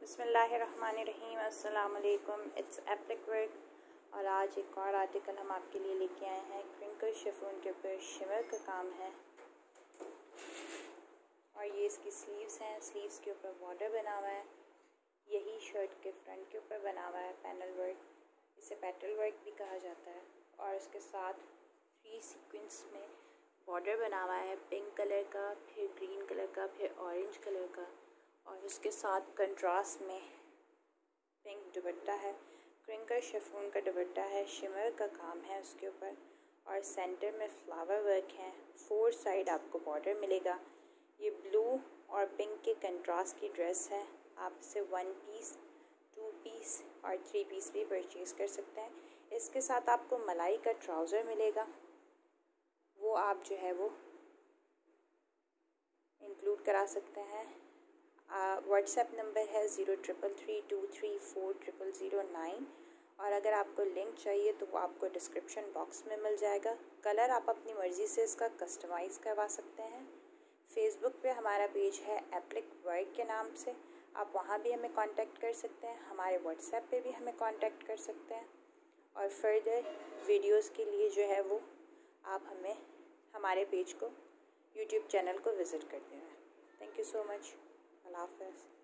बिस्मिल्लाहिर्रहमानिर्रहीम। अस्सलाम वालेकुम। इट्स एप्लिक वर्क और आज एक और आर्टिकल हम आपके लिए लेके आए हैं। क्रिंकल शिफॉन के ऊपर शिमर का काम है और ये इसकी स्लीव्स हैं। स्लीव्स के ऊपर बॉर्डर बना हुआ है। यही शर्ट के फ्रंट के ऊपर बना हुआ है पैनल वर्क। इसे पेटल वर्क भी कहा जाता है और इसके साथ 3 सीक्वेंस में बॉर्डर बना हुआ है, पिंक कलर का, फिर ग्रीन कलर का, फिर ऑरेंज कलर का और उसके साथ कंट्रास्ट में पिंक दुपट्टा है। क्रिंकल शिफॉन का दुपट्टा है, शिमर का काम है उसके ऊपर और सेंटर में फ्लावर वर्क है। 4 साइड आपको बॉर्डर मिलेगा। ये ब्लू और पिंक के कंट्रास्ट की ड्रेस है। आप इसे 1 पीस, 2 पीस और 3 पीस भी परचेज़ कर सकते हैं। इसके साथ आपको मलाई का ट्राउज़र मिलेगा, वो आप जो है वो इंक्लूड करा सकते हैं। व्हाट्सएप नंबर है 0333234009 और अगर आपको लिंक चाहिए तो वो आपको डिस्क्रिप्शन बॉक्स में मिल जाएगा। कलर आप अपनी मर्ज़ी से इसका कस्टमाइज़ करवा सकते हैं। फेसबुक पे हमारा पेज है एप्लिक वर्क के नाम से, आप वहाँ भी हमें कांटेक्ट कर सकते हैं। हमारे व्हाट्सएप पे भी हमें कांटेक्ट कर सकते हैं और फर्दर वीडियोस के लिए जो है वो आप हमें हमारे पेज को यूट्यूब चैनल को विज़िट कर देना। Thank you so much. अल्लाह हाफ़िज़।